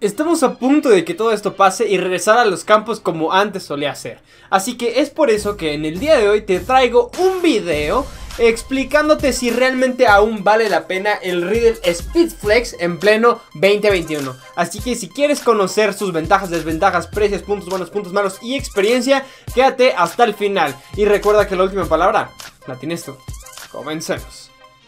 Estamos a punto de que todo esto pase y regresar a los campos como antes solía ser. Así que es por eso que en el día de hoy te traigo un video explicándote si realmente aún vale la pena el Riddle Speedflex en pleno 2021. Así que si quieres conocer sus ventajas, desventajas, precios, puntos buenos, puntos malos y experiencia, quédate hasta el final. Y recuerda que la última palabra la tienes tú. Comencemos.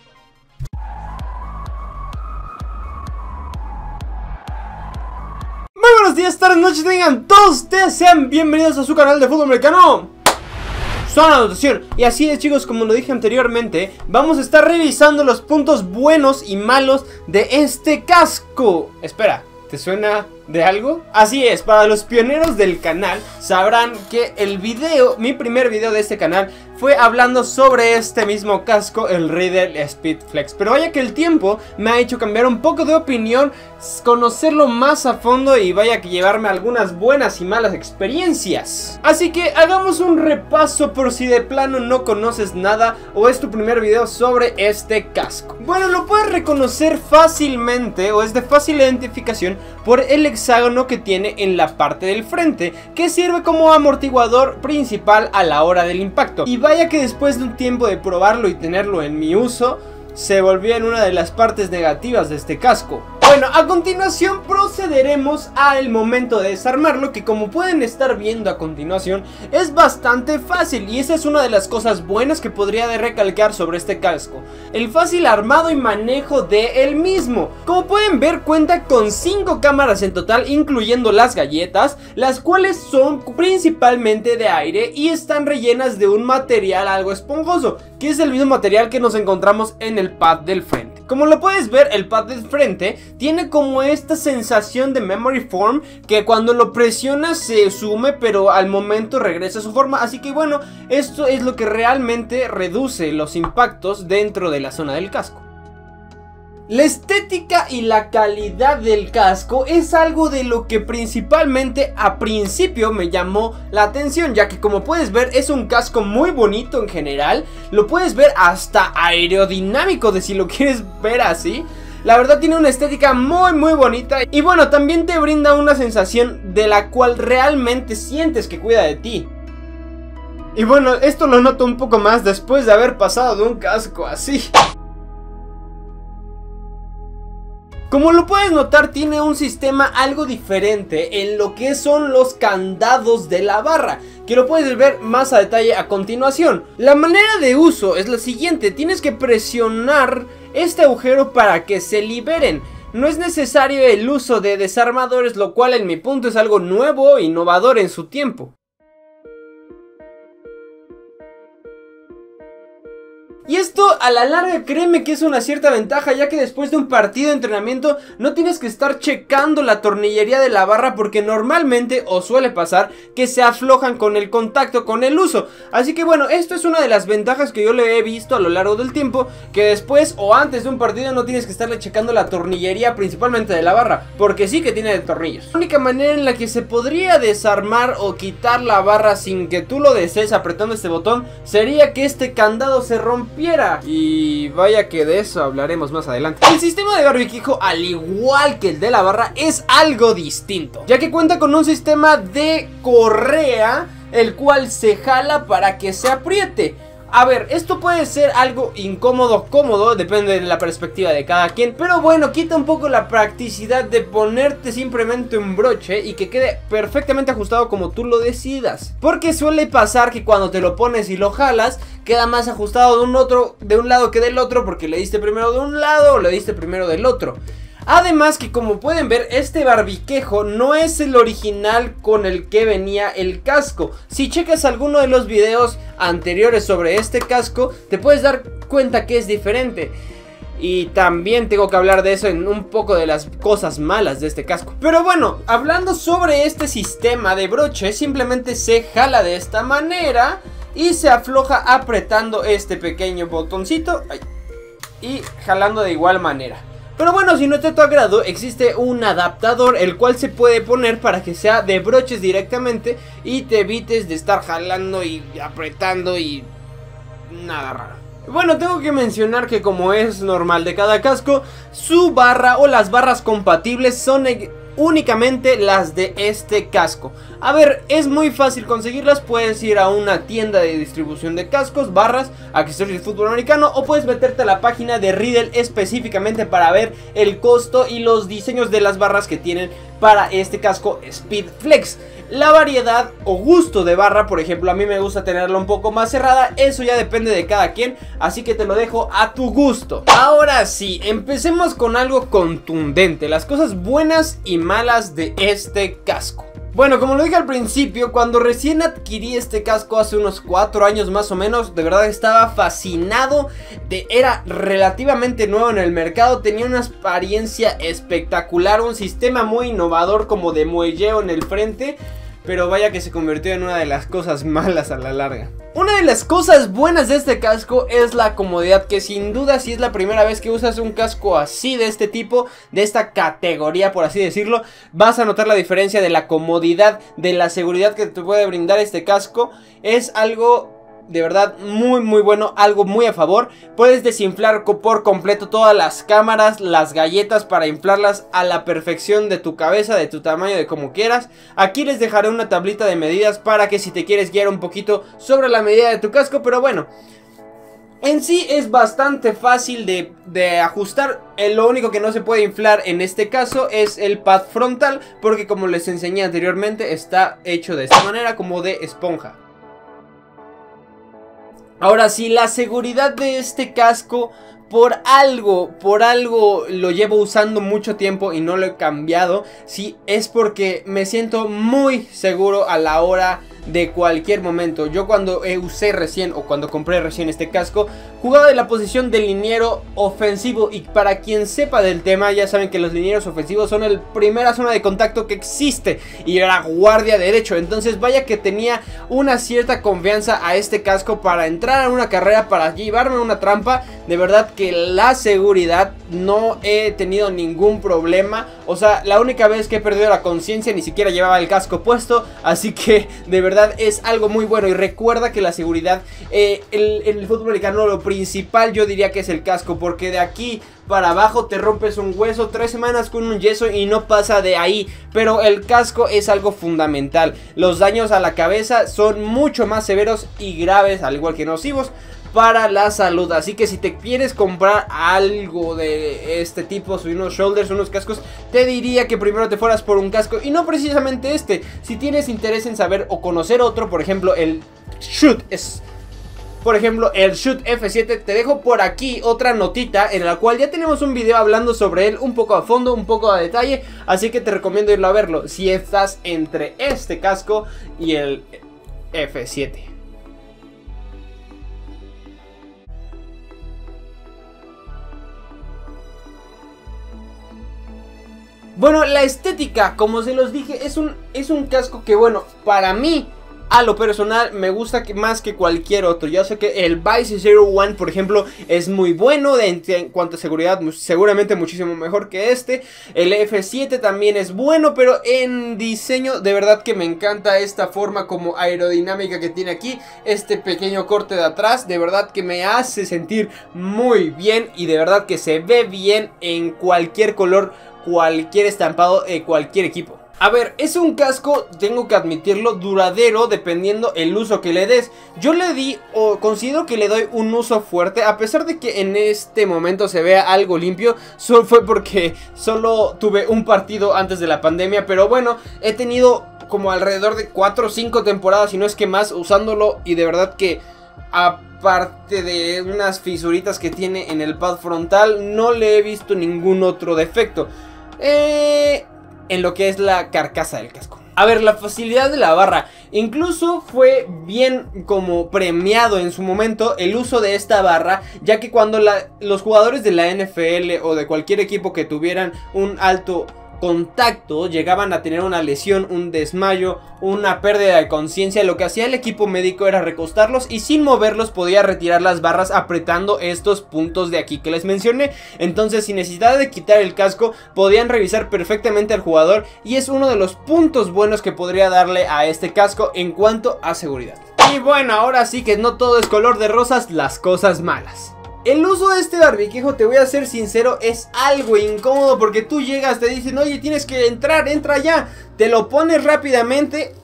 Muy buenos días, tardes, noches, tengan todos ustedes, sean bienvenidos a su canal de fútbol americano. Zona de anotación. Y así es, chicos, como lo dije anteriormente, vamos a estar revisando los puntos buenos y malos de este casco. Espera, ¿te suena de algo? Así es, para los pioneros del canal sabrán que el video, mi primer video de este canal fue hablando sobre este mismo casco, el Riddle Speedflex. Pero vaya que el tiempo me ha hecho cambiar un poco de opinión, conocerlo más a fondo y vaya que llevarme algunas buenas y malas experiencias. Así que hagamos un repaso por si de plano no conoces nada o es tu primer video sobre este casco. Bueno, lo puedes reconocer fácilmente o es de fácil identificación por el hexágono que tiene en la parte del frente, que sirve como amortiguador principal a la hora del impacto. Y vaya que después de un tiempo de probarlo y tenerlo en mi uso, se volvió en una de las partes negativas de este casco. Bueno, a continuación procederemos al momento de desarmarlo, que como pueden estar viendo a continuación es bastante fácil, y esa es una de las cosas buenas que podría recalcar sobre este casco: el fácil armado y manejo de él mismo. Como pueden ver, cuenta con 5 cámaras en total, incluyendo las galletas, las cuales son principalmente de aire y están rellenas de un material algo esponjoso, que es el mismo material que nos encontramos en el pad del frente. Como lo puedes ver, el pad del frente tiene como esta sensación de memory foam, que cuando lo presionas se sume, pero al momento regresa a su forma. Así que bueno, esto es lo que realmente reduce los impactos dentro de la zona del casco. La estética y la calidad del casco es algo de lo que principalmente a principio me llamó la atención, ya que como puedes ver es un casco muy bonito en general. Lo puedes ver hasta aerodinámico, de si lo quieres ver así. La verdad tiene una estética muy bonita, y bueno, también te brinda una sensación de la cual realmente sientes que cuida de ti. Y bueno, esto lo noto un poco más después de haber pasado de un casco así. Como lo puedes notar, tiene un sistema algo diferente en lo que son los candados de la barra, que lo puedes ver más a detalle a continuación. La manera de uso es la siguiente: tienes que presionar este agujero para que se liberen. No es necesario el uso de desarmadores, lo cual en mi punto es algo nuevo e innovador en su tiempo. Y esto a la larga, créeme que es una cierta ventaja, ya que después de un partido de entrenamiento no tienes que estar checando la tornillería de la barra, porque normalmente o suele pasar que se aflojan con el contacto, con el uso. Así que bueno, esto es una de las ventajas que yo le he visto a lo largo del tiempo, que después o antes de un partido no tienes que estarle checando la tornillería principalmente de la barra, porque sí que tiene tornillos. La única manera en la que se podría desarmar o quitar la barra sin que tú lo desees apretando este botón sería que este candado se rompiera. Y vaya que de eso hablaremos más adelante. El sistema de barbiquejo, al igual que el de la barra, es algo distinto, ya que cuenta con un sistema de correa, el cual se jala para que se apriete. A ver, esto puede ser algo incómodo, cómodo, depende de la perspectiva de cada quien, pero bueno, quita un poco la practicidad de ponerte simplemente un broche y que quede perfectamente ajustado como tú lo decidas. Porque suele pasar que cuando te lo pones y lo jalas, queda más ajustado de un lado que del otro, porque le diste primero de un lado o le diste primero del otro. Además que, como pueden ver, este barbiquejo no es el original con el que venía el casco. Si checas alguno de los videos anteriores sobre este casco, te puedes dar cuenta que es diferente. Y también tengo que hablar de eso en un poco de las cosas malas de este casco. Pero bueno, hablando sobre este sistema de broche, simplemente se jala de esta manera y se afloja apretando este pequeño botoncito y jalando de igual manera. Pero bueno, si no es de tu agrado, existe un adaptador el cual se puede poner para que sea de broches directamente y te evites de estar jalando y apretando y nada raro. Bueno, tengo que mencionar que, como es normal de cada casco, su barra o las barras compatibles son únicamente las de este casco. A ver, es muy fácil conseguirlas. Puedes ir a una tienda de distribución de cascos, barras, accesorios de fútbol americano, o puedes meterte a la página de Riddle específicamente para ver el costo y los diseños de las barras que tienen para este casco Speed Flex. La variedad o gusto de barra, por ejemplo, a mí me gusta tenerla un poco más cerrada. Eso ya depende de cada quien, así que te lo dejo a tu gusto. Ahora sí, empecemos con algo contundente, las cosas buenas y malas de este casco. Bueno, como lo dije al principio, cuando recién adquirí este casco hace unos 4 años más o menos, de verdad estaba fascinado. Era relativamente nuevo en el mercado, tenía una apariencia espectacular, un sistema muy innovador como de muelleo en el frente, pero vaya que se convirtió en una de las cosas malas a la larga. Una de las cosas buenas de este casco es la comodidad, que sin duda si es la primera vez que usas un casco así de este tipo, de esta categoría por así decirlo, vas a notar la diferencia de la comodidad, de la seguridad que te puede brindar este casco. Es algo de verdad muy bueno, algo muy a favor. Puedes desinflar por completo todas las cámaras, las galletas, para inflarlas a la perfección de tu cabeza, de tu tamaño, de como quieras. Aquí les dejaré una tablita de medidas para que si te quieres guiar un poquito sobre la medida de tu casco, pero bueno, en sí es bastante fácil de ajustar. Lo único que no se puede inflar en este caso es el pad frontal, porque como les enseñé anteriormente está hecho de esta manera, como de esponja. Ahora sí, la seguridad de este casco, por algo lo llevo usando mucho tiempo y no lo he cambiado. Sí, es porque me siento muy seguro a la hora de cualquier momento. Yo cuando usé recién, o cuando compré recién este casco, jugaba de la posición de liniero ofensivo. Y para quien sepa del tema, ya saben que los linieros ofensivos son la primera zona de contacto que existe, y era guardia derecho. Entonces vaya que tenía una cierta confianza a este casco para entrar a una carrera, para llevarme a una trampa. De verdad que la seguridad no he tenido ningún problema. O sea, la única vez que he perdido la conciencia ni siquiera llevaba el casco puesto. Así que de verdad es algo muy bueno. Y recuerda que la seguridad en el fútbol americano, lo principal yo diría que es el casco, porque de aquí para abajo te rompes un hueso, 3 semanas con un yeso y no pasa de ahí. Pero el casco es algo fundamental. Los daños a la cabeza son mucho más severos y graves, al igual que nocivos para la salud. Así que si te quieres comprar algo de este tipo, unos shoulders, unos cascos, te diría que primero te fueras por un casco, y no precisamente este. Si tienes interés en saber o conocer otro, por ejemplo el Shoot F7, te dejo por aquí otra notita en la cual ya tenemos un video hablando sobre él un poco a fondo, un poco a detalle. Así que te recomiendo irlo a verlo si estás entre este casco y el F7. Bueno, la estética, como se los dije, es un casco que, bueno, para mí, a lo personal, me gusta más que cualquier otro. Ya sé que el Vice Zero One, por ejemplo, es muy bueno en cuanto a seguridad, seguramente muchísimo mejor que este. El F7 también es bueno, pero en diseño, de verdad que me encanta esta forma como aerodinámica que tiene aquí. Este pequeño corte de atrás, de verdad que me hace sentir muy bien, y de verdad que se ve bien en cualquier color, cualquier estampado, cualquier equipo. A ver, es un casco, tengo que admitirlo, duradero dependiendo el uso que le des. Yo le di, o considero que le doy un uso fuerte, a pesar de que en este momento se vea algo limpio. Solo fue porque solo tuve un partido antes de la pandemia, pero bueno, he tenido como alrededor de 4 o 5 temporadas, y no es que más, usándolo, y de verdad que aparte de unas fisuritas que tiene en el pad frontal, no le he visto ningún otro defecto en lo que es la carcasa del casco. A ver, la facilidad de la barra, incluso fue bien como premiado en su momento el uso de esta barra, ya que cuando los jugadores de la NFL o de cualquier equipo que tuvieran un alto contacto llegaban a tener una lesión, un desmayo, una pérdida de conciencia, lo que hacía el equipo médico era recostarlos, y sin moverlos podía retirar las barras apretando estos puntos de aquí que les mencioné. Entonces, sin necesidad de quitar el casco, podían revisar perfectamente al jugador, y es uno de los puntos buenos que podría darle a este casco en cuanto a seguridad. Y bueno, ahora sí que no todo es color de rosas, las cosas malas. El uso de este barbiquejo, te voy a ser sincero, es algo incómodo porque tú llegas, te dicen, oye, tienes que entrar, entra ya. Te lo pones rápidamente.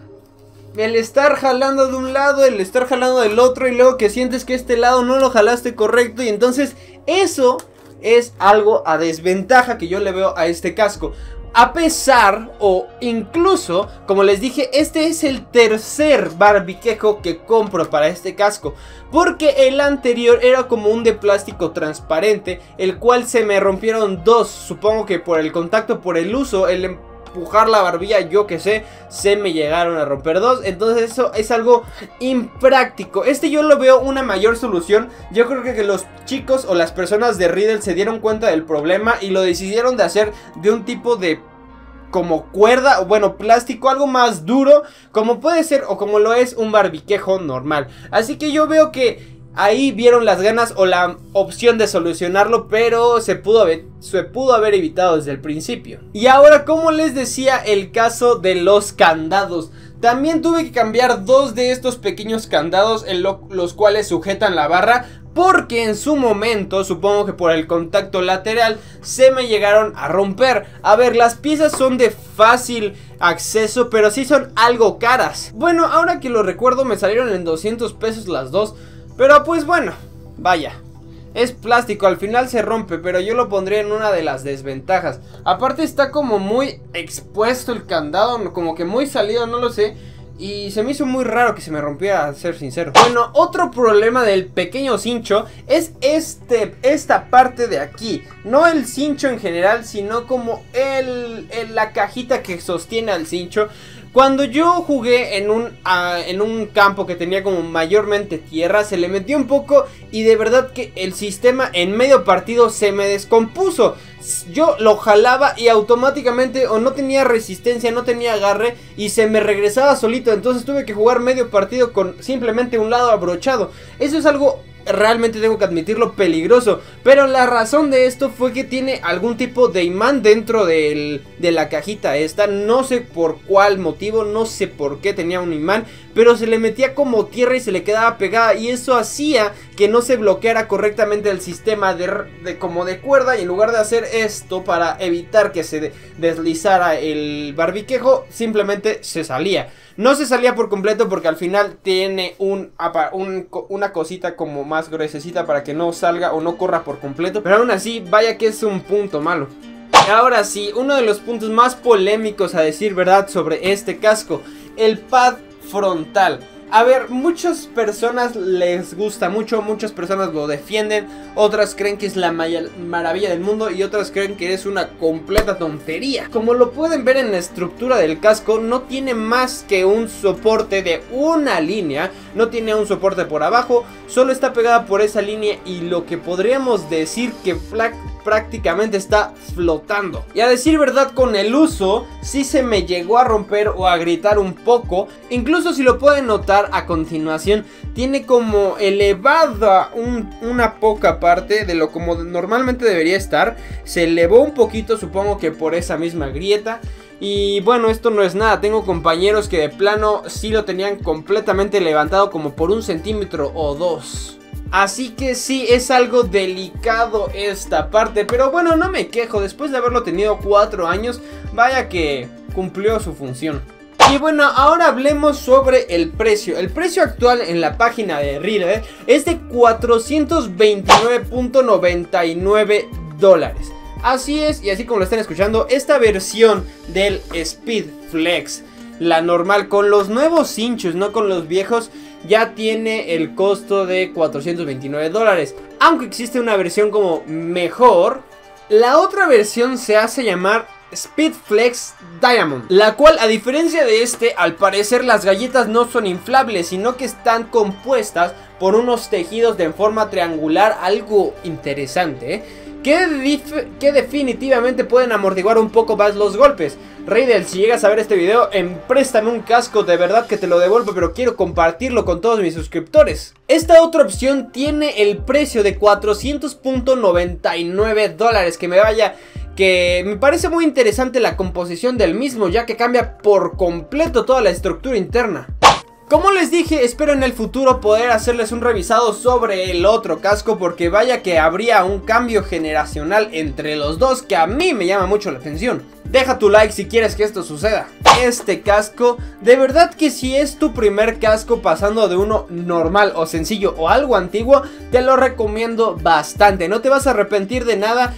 El estar jalando de un lado, el estar jalando del otro y luego que sientes que este lado no lo jalaste correcto. Y entonces eso es algo a desventaja que yo le veo a este casco. A pesar o incluso, como les dije, este es el tercer barbiquejo que compro para este casco, porque el anterior era como un de plástico transparente, el cual se me rompieron dos, supongo que por el contacto, por el uso, el empujar la barbilla, yo que sé, se me llegaron a romper dos. Entonces eso es algo impráctico. Este yo lo veo una mayor solución. Yo creo que los chicos o las personas de Riddle se dieron cuenta del problema y lo decidieron de hacer de un tipo de como cuerda, o bueno, plástico, algo más duro, como puede ser o como lo es un barbiquejo normal. Así que yo veo que ahí vieron las ganas o la opción de solucionarlo, pero se pudo haber evitado desde el principio. Y ahora, como les decía, el caso de los candados. También tuve que cambiar dos de estos pequeños candados en los cuales sujetan la barra, porque en su momento, supongo que por el contacto lateral, se me llegaron a romper. A ver, las piezas son de fácil acceso, pero sí son algo caras. Bueno, ahora que lo recuerdo, me salieron en 200 pesos las dos. Pero pues bueno, vaya, es plástico, al final se rompe, pero yo lo pondría en una de las desventajas. Aparte está como muy expuesto el candado, como que muy salido, no lo sé. Y se me hizo muy raro que se me rompiera, a ser sincero. Bueno, otro problema del pequeño cincho es esta parte de aquí. No el cincho en general, sino como la cajita que sostiene al cincho. Cuando yo jugué en un campo que tenía como mayormente tierra, se le metió un poco y de verdad que el sistema en medio partido se me descompuso. Yo lo jalaba y automáticamente o no tenía resistencia, no tenía agarre y se me regresaba solito. Entonces tuve que jugar medio partido con simplemente un lado abrochado. Eso es algo, realmente tengo que admitirlo, peligroso. Pero la razón de esto fue que tiene algún tipo de imán dentro de la cajita esta. No sé por cuál motivo, no sé por qué tenía un imán, pero se le metía como tierra y se le quedaba pegada. Y eso hacía que no se bloqueara correctamente el sistema como de cuerda. Y en lugar de hacer esto para evitar que se deslizara el barbiquejo, simplemente se salía. No se salía por completo porque al final tiene una cosita como más gruesecita para que no salga o no corra por completo. Pero aún así, vaya que es un punto malo. Ahora sí, uno de los puntos más polémicos, a decir verdad, sobre este casco: el pad frontal. A ver, muchas personas les gusta mucho, muchas personas lo defienden, otras creen que es la maravilla del mundo y otras creen que es una completa tontería. Como lo pueden ver en la estructura del casco, no tiene más que un soporte de una línea, no tiene un soporte por abajo, solo está pegada por esa línea y lo que podríamos decir que prácticamente está flotando. Y a decir verdad, con el uso sí se me llegó a romper o a gritar un poco. Incluso si lo pueden notar a continuación, tiene como elevada una poca parte de lo como normalmente debería estar. Se elevó un poquito, supongo que por esa misma grieta. Y bueno, esto no es nada, tengo compañeros que de plano sí lo tenían completamente levantado como por 1 centímetro o 2. Así que sí, es algo delicado esta parte, pero bueno, no me quejo, después de haberlo tenido 4 años, vaya que cumplió su función. Y bueno, ahora hablemos sobre el precio. El precio actual en la página de Riddle es de $429.99. Así es, y así como lo están escuchando, esta versión del Speed Flex, la normal, con los nuevos cinchos, no con los viejos, ya tiene el costo de $429. Aunque existe una versión como mejor. La otra versión se hace llamar Speed Flex Diamond, la cual, a diferencia de este, al parecer las galletas no son inflables, sino que están compuestas por unos tejidos de forma triangular, algo interesante, que definitivamente pueden amortiguar un poco más los golpes. Riddle, si llegas a ver este video, préstame un casco, de verdad que te lo devuelvo, pero quiero compartirlo con todos mis suscriptores. Esta otra opción tiene el precio de $400.99, que me parece muy interesante la composición del mismo, ya que cambia por completo toda la estructura interna. Como les dije, espero en el futuro poder hacerles un revisado sobre el otro casco, porque vaya que habría un cambio generacional entre los dos que a mí me llama mucho la atención. Deja tu like si quieres que esto suceda. Este casco, de verdad que si es tu primer casco pasando de uno normal o sencillo o algo antiguo, te lo recomiendo bastante. No te vas a arrepentir de nada,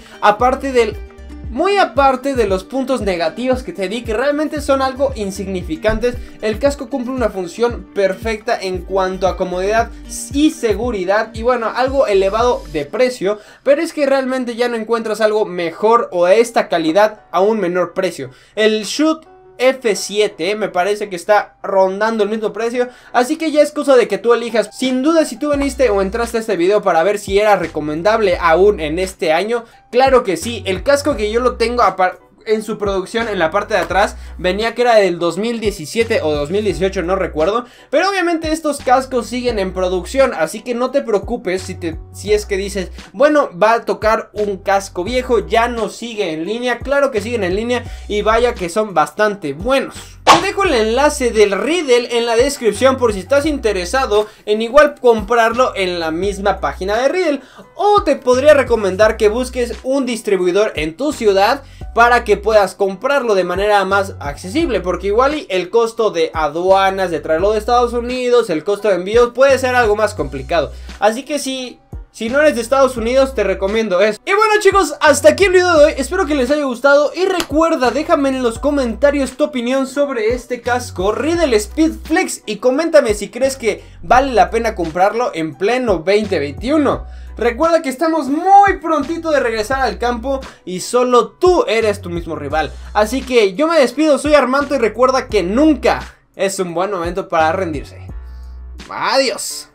muy aparte de los puntos negativos que te di, que realmente son algo insignificantes. El casco cumple una función perfecta en cuanto a comodidad y seguridad, y bueno, algo elevado de precio, pero es que realmente ya no encuentras algo mejor o de esta calidad a un menor precio. El Shure F7 me parece que está rondando el mismo precio, así que ya es cosa de que tú elijas. Sin duda, si tú viniste o entraste a este video para ver si era recomendable aún en este año, claro que sí. El casco que yo lo tengo en su producción, en la parte de atrás, venía que era del 2017 o 2018, no recuerdo, pero obviamente estos cascos siguen en producción, así que no te preocupes si es que dices, bueno, va a tocar un casco viejo, ya no sigue en línea. Claro que siguen en línea y vaya que son bastante buenos. Te dejo el enlace del Riddle en la descripción por si estás interesado en igual comprarlo en la misma página de Riddle, o te podría recomendar que busques un distribuidor en tu ciudad para que puedas comprarlo de manera más accesible, porque igual el costo de aduanas, de traerlo de Estados Unidos, el costo de envíos puede ser algo más complicado, así que si no eres de Estados Unidos, te recomiendo eso. Y bueno, chicos, hasta aquí el video de hoy. Espero que les haya gustado. Y recuerda, déjame en los comentarios tu opinión sobre este casco Riddle Speed Flex. Y coméntame si crees que vale la pena comprarlo en pleno 2021. Recuerda que estamos muy prontito de regresar al campo y solo tú eres tu mismo rival. Así que yo me despido, soy Armando y recuerda que nunca es un buen momento para rendirse. Adiós.